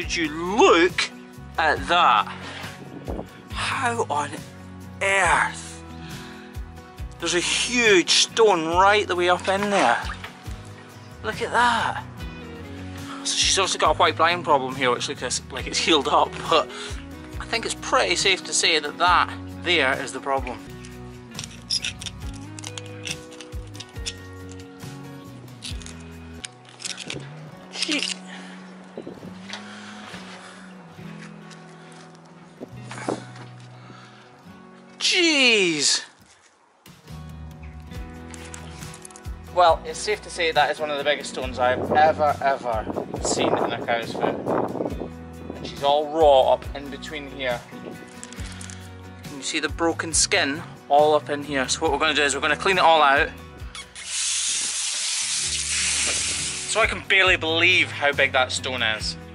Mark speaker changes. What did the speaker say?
Speaker 1: would you look at that? How on earth? There's a huge stone right the way up in there. Look at that. So she's also got a white blind problem here, which looks like it's healed up, but I think it's pretty safe to say that that there is the problem. Jeez! Well, it's safe to say that is one of the biggest stones I've ever seen in a cow's foot. And she's all raw up in between here. Can you see the broken skin all up in here? So what we're going to do is we're going to clean it all out. So I can barely believe how big that stone is.